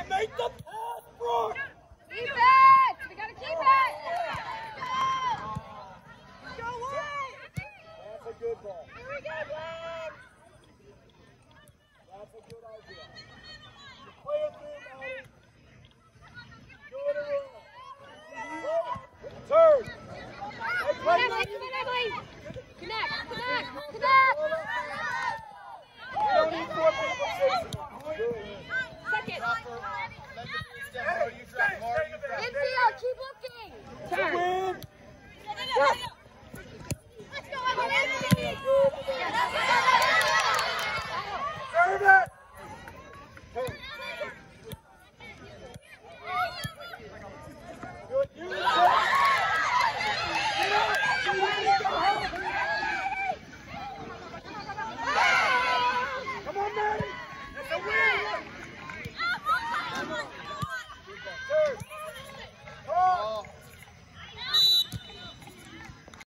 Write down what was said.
make the pass, Brooke! Keep it! We gotta keep it! Go away! That's a good ball. Here we go, Glenn! That's a good idea. You play it through, Maddie. Do it around. Turn. Hey, play Connect! We don't need 4 people chasing. Second! Hey, Infield, keep looking! Turn. Win.